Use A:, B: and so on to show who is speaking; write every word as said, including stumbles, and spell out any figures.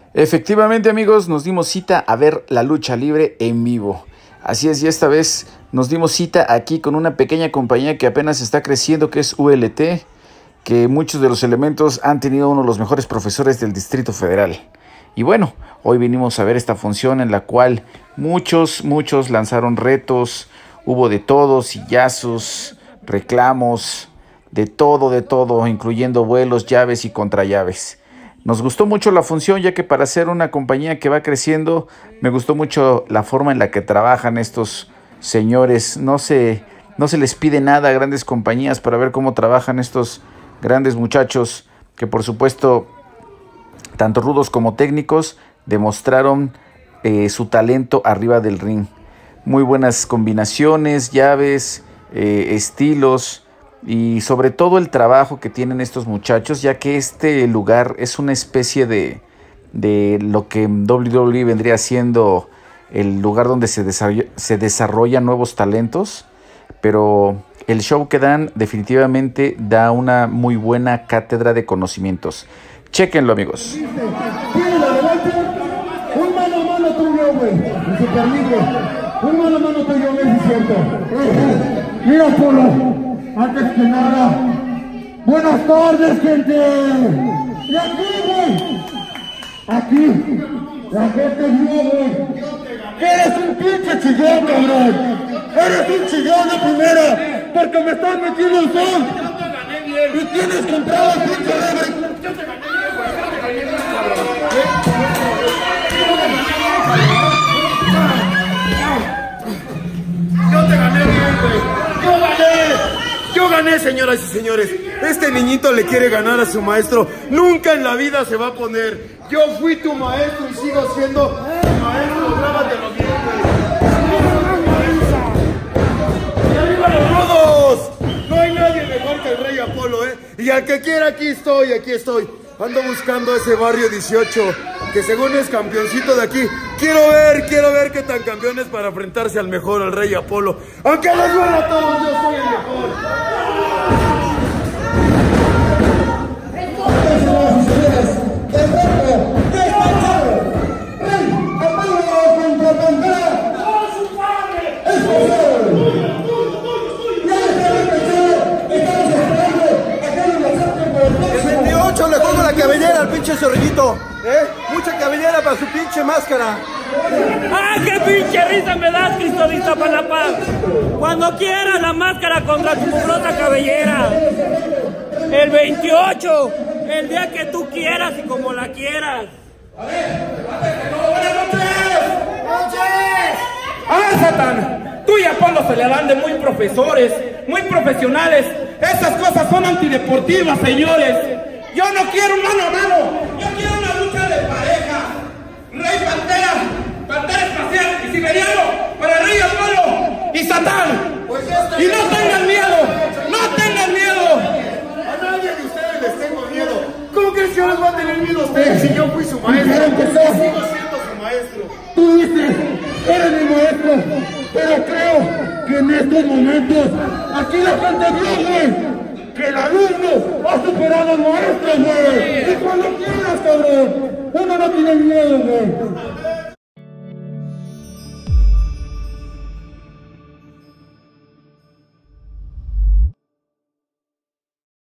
A: Efectivamente, amigos, nos dimos cita a ver la lucha libre en vivo. Así es, y esta vez nos dimos cita aquí con una pequeña compañía que apenas está creciendo, que es U L T, que muchos de los elementos han tenido uno de los mejores profesores del Distrito Federal. Y bueno, hoy vinimos a ver esta función en la cual muchos, muchos lanzaron retos, hubo de todo, sillazos, reclamos, de todo, de todo, incluyendo vuelos, llaves y contrallaves. Nos gustó mucho la función, ya que para ser una compañía que va creciendo, me gustó mucho la forma en la que trabajan estos señores. No se, no se les pide nada a grandes compañías para ver cómo trabajan estos grandes muchachos, que por supuesto, tanto rudos como técnicos, demostraron eh, su talento arriba del ring. Muy buenas combinaciones, llaves, eh, estilos, y sobre todo el trabajo que tienen estos muchachos, ya que este lugar es una especie de, de lo que W W E vendría siendo el lugar donde se desarrolla, se desarrollan nuevos talentos, pero el show que dan definitivamente da una muy buena cátedra de conocimientos. Chéquenlo, amigos.
B: Tiene la delante, un mano a mano tuyo, güey, en super libre, un mano a mano tuyo, güey, es cierto. Mira, Polo. Antes que nada, buenas tardes, gente. Y aquí, güey, aquí, la gente vio, güey, que eres un pinche chillón, cabrón. Eres un chillón de primera, porque me estás metiendo el sol. Y tienes comprado el pinche reggae. Yo te gané bien, güey. Yo te gané bien, cabrón. Yo te gané bien, güey. Yo gané. Yo gané, señoras y señores. Este niñito le quiere ganar a su maestro. Nunca en la vida se va a poner. Yo fui tu maestro y sigo siendo tu maestro. Grábatelo bien, güey. ¡Y arriba los rudos! No hay nadie mejor que el Rey Apolo, ¿eh? Y al que quiera, aquí estoy, aquí estoy. Ando buscando ese barrio dieciocho, que según es campeoncito de aquí. Quiero ver, quiero ver qué tan campeón es para enfrentarse al mejor, al Rey Apolo. Aunque les duela a todos, yo soy el mejor. Le pongo la cabellera al pinche zorrillito, ¿eh? Mucha cabellera para su pinche máscara.
C: ¡Ah, qué pinche risa me das, Cristo de Iztapalapa! Cuando quieras la máscara contra tu mugrosa cabellera. El veintiocho, el día que tú quieras y como la quieras.
B: A ver, buenas noches. ¡Noches!
D: A ver, Satán, tú y Apolo se le dan de muy profesores, muy profesionales. Esas cosas son antideportivas, señores. Yo no quiero un mano a mano, yo quiero una lucha de pareja. Rey Pantera, Pantera Espacial y Siberiano para Rey Apolo y Satán. Pues y no tengan miedo, no tengan miedo.
B: A nadie de ustedes les tengo miedo. ¿Cómo que yo les va a tener miedo a ustedes si yo fui su maestro? Yo sigo siendo su maestro. Tú dices, eres mi maestro, pero creo que en estos momentos aquí la gente vio, güey, que el alumno ha superado al maestro, güey. Y cuando quieras, cabrón. Uno no tiene miedo, güey.